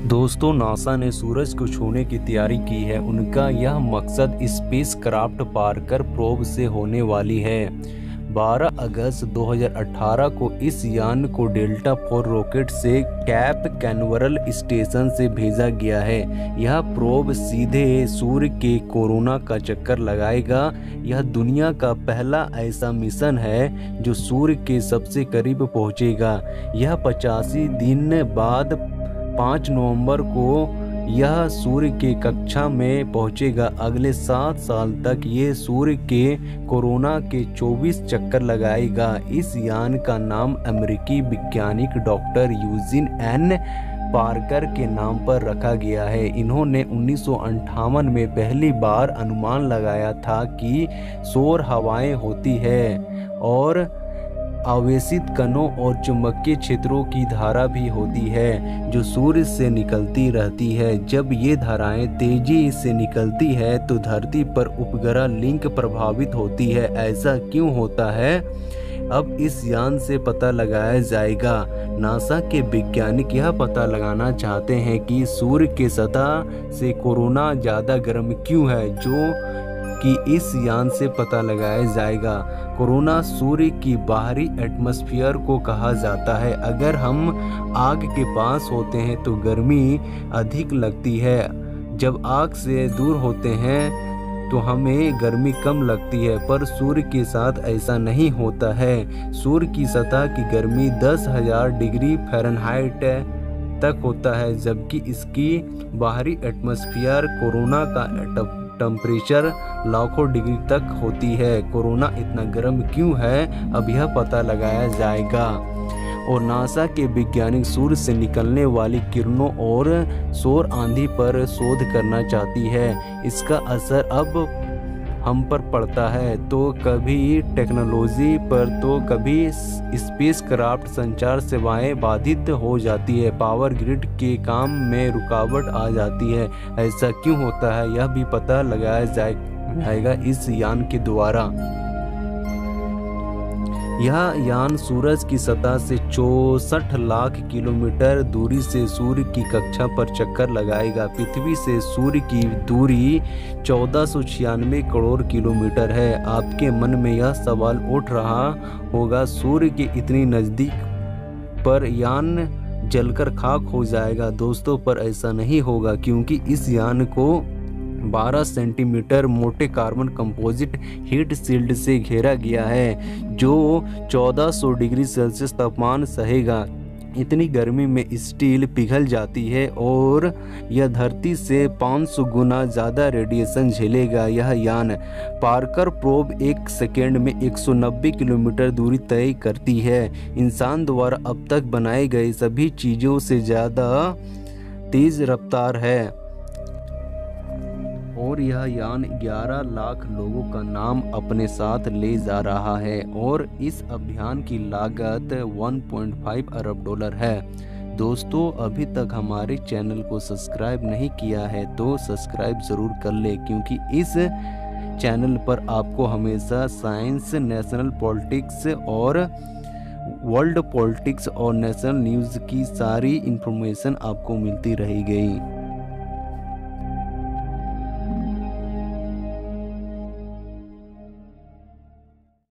दोस्तों, नासा ने सूरज को छूने की तैयारी की है। उनका यह मकसद स्पेसक्राफ्ट पार्कर प्रोब से होने वाली है। 12 अगस्त 2018 को इस यान को डेल्टा 4 रॉकेट से कैप कैनवरल स्टेशन से भेजा गया है। यह प्रोब सीधे सूर्य के कोरोना का चक्कर लगाएगा। यह दुनिया का पहला ऐसा मिशन है जो सूर्य के सबसे करीब पहुंचेगा। यह 85 दिन बाद 5 नवंबर को यह सूर्य के कक्षा में पहुंचेगा। अगले 7 साल तक ये सूर्य के कोरोना के 24 चक्कर लगाएगा। इस यान का नाम अमेरिकी वैज्ञानिक डॉक्टर यूजिन एन पार्कर के नाम पर रखा गया है। इन्होंने 1958 में पहली बार अनुमान लगाया था कि सौर हवाएं होती है और आवेशित कणों और चुंबकीय क्षेत्रों की धारा भी होती है जो सूर्य से निकलती रहती है। जब ये धाराएं तेजी से निकलती है तो धरती पर उपग्रह लिंक प्रभावित होती है। ऐसा क्यों होता है, अब इस यान से पता लगाया जाएगा। नासा के वैज्ञानिक यह पता लगाना चाहते हैं कि सूर्य के सतह से कोरोना ज़्यादा गर्म क्यों है, जो कि इस यान से पता लगाया जाएगा। कोरोना सूर्य की बाहरी एटमॉस्फेयर को कहा जाता है। अगर हम आग के पास होते हैं तो गर्मी अधिक लगती है, जब आग से दूर होते हैं तो हमें गर्मी कम लगती है। पर सूर्य के साथ ऐसा नहीं होता है। सूर्य की सतह की गर्मी 10,000 डिग्री फ़ारेनहाइट तक होता है, जबकि इसकी बाहरी एटमॉस्फेयर कोरोना का टेम्परेचर लाखों डिग्री तक होती है। कोरोना इतना गर्म क्यों है, अब यह पता लगाया जाएगा। और नासा के वैज्ञानिक सूर्य से निकलने वाली किरणों और सौर आंधी पर शोध करना चाहती है। इसका असर अब हम पर पड़ता है, तो कभी टेक्नोलॉजी पर तो कभी स्पेसक्राफ्ट संचार सेवाएं बाधित हो जाती है, पावर ग्रिड के काम में रुकावट आ जाती है। ऐसा क्यों होता है, यह भी पता लगाया जाएगा इस यान के द्वारा। यह यान सूरज की सतह से 64 लाख किलोमीटर दूरी से सूर्य की कक्षा पर चक्कर लगाएगा। पृथ्वी से सूर्य की दूरी 1496 करोड़ किलोमीटर है। आपके मन में यह सवाल उठ रहा होगा, सूर्य के इतनी नज़दीक पर यान जलकर खाक हो जाएगा। दोस्तों, पर ऐसा नहीं होगा, क्योंकि इस यान को 12 सेंटीमीटर मोटे कार्बन कंपोजिट हीट शील्ड से घेरा गया है, जो 1400 डिग्री सेल्सियस तापमान सहेगा। इतनी गर्मी में स्टील पिघल जाती है और यह धरती से 500 गुना ज़्यादा रेडिएशन झेलेगा। यह यान पार्कर प्रोब 1 सेकेंड में 190 किलोमीटर दूरी तय करती है। इंसान द्वारा अब तक बनाए गए सभी चीज़ों से ज़्यादा तेज़ रफ्तार है और यह यान 11 लाख लोगों का नाम अपने साथ ले जा रहा है और इस अभियान की लागत 1.5 अरब डॉलर है। दोस्तों, अभी तक हमारे चैनल को सब्सक्राइब नहीं किया है तो सब्सक्राइब ज़रूर कर ले, क्योंकि इस चैनल पर आपको हमेशा साइंस, नेशनल पॉलिटिक्स और वर्ल्ड पॉलिटिक्स और नेशनल न्यूज़ की सारी इन्फॉर्मेशन आपको मिलती रहेगी।